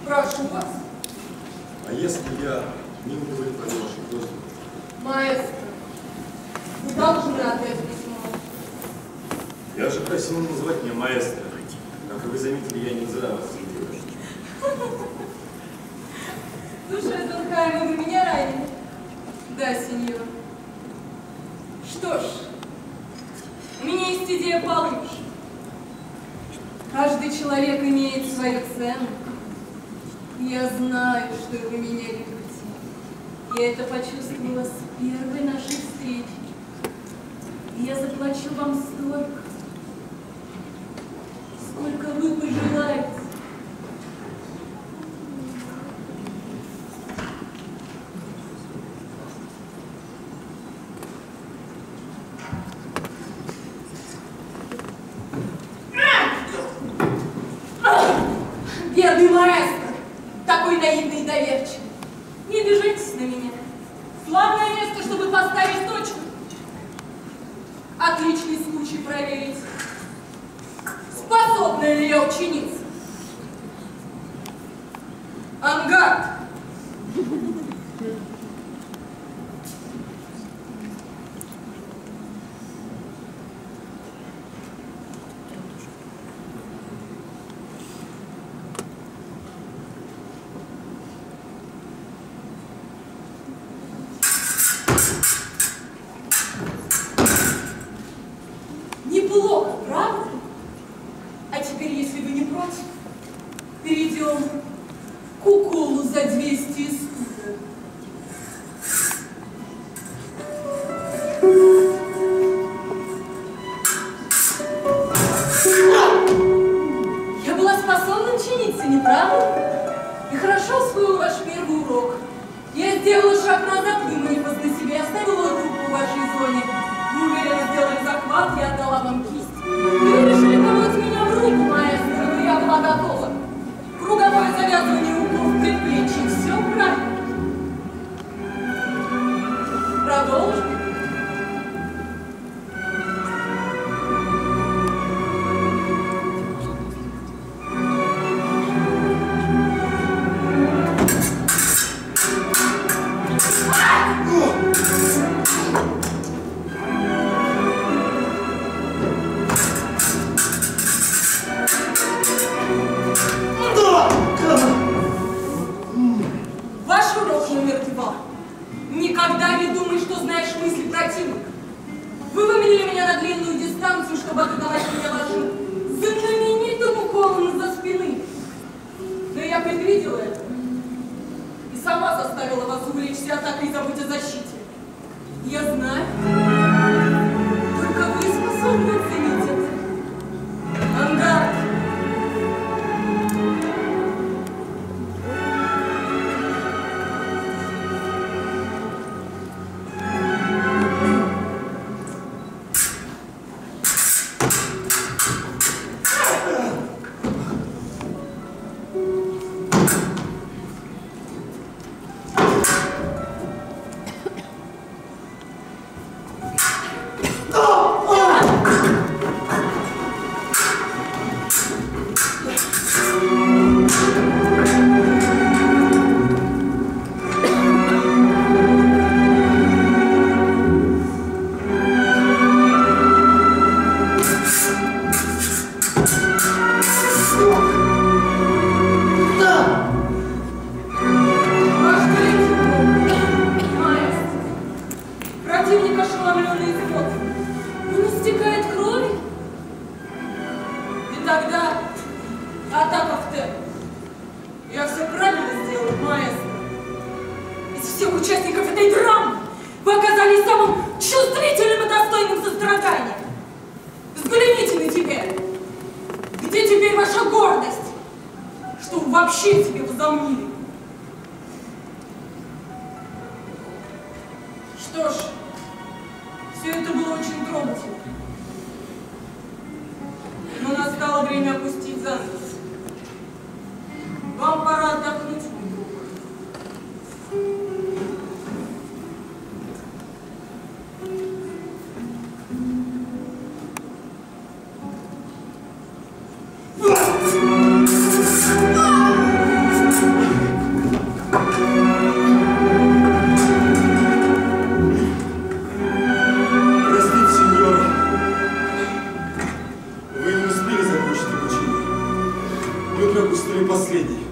Прошу вас. А если я не удовлетворю вашей просьбы? Маэстро, вы должны отдать письмо. Я же просил называть меня маэстро. Как вы заметили, я не зря вас видел. Душа Дуркхайма, вы меня ранили? Да, сеньор. Что ж, у меня есть идея получше. Каждый человек имеет свою цену. Я знаю, что вы меня любите. Я это почувствовала с первой нашей встречи. И я заплачу вам столько, сколько вы пожелаете. Бедный маэстро, такой наивный и доверчивый. Не обижайтесь на меня. Славное место, чтобы поставить точку. Отличный случай проверить, способна ли я ученица. Ангард. Неплохо, правда? А теперь, если вы не против, перейдем к уколу за 200 искусств. Я была способна ученица, не правда? И хорошо усвоила ваш первый урок. Я сделала шаг назад, выманив вас на себя, и оставила руку в вашей зоне. Вы уверенно сделали захват, я отдала вам кисть. Вы решили помочь меня в руку, маэстро, но я была готова. Круговое завязывание углов в предплечье, все правильно. Продолжим. Ваш урок номер 2. Никогда не думай, что знаешь мысли противника. Вы выменили меня на длинную дистанцию, чтобы атаковать меня вашим знаменитым уколом из-за спины. Но я предвидела это и сама заставила вас увлечься атакой и забыть о защите. Я знаю, только вы способны оценить это. Ангард. Противник ошеломленный измот. Он истекает кровью. И тогда атака в темп. Я все правильно сделал, маэстро. Из всех участников этой драмы вы оказались самым чувствительным и достойным сострадания. Взгляните на тебя. Где теперь ваша гордость? Что вы вообще себе возомнили? Что ж, все это было очень трогательно. Но настало время опустить занавес. Вам пора отдохнуть, мой друг. последний.